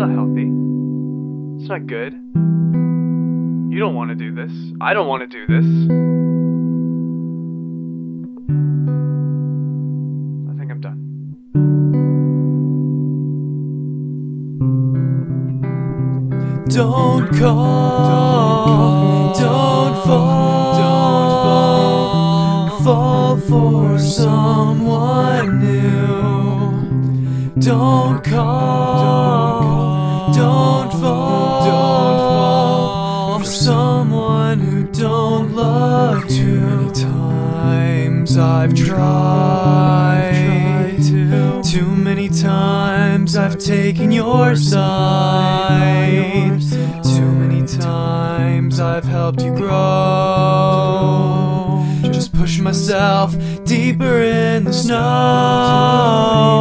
not healthy. It's not good. You don't want to do this. I don't want to do this. I think I'm done. Don't call, don't fall for someone new. Don't call, don't fall for someone who don't love you. Too many times I've tried to. Too many times I've taken your side. Too many times I've helped you grow. Just pushing myself deeper in the snow.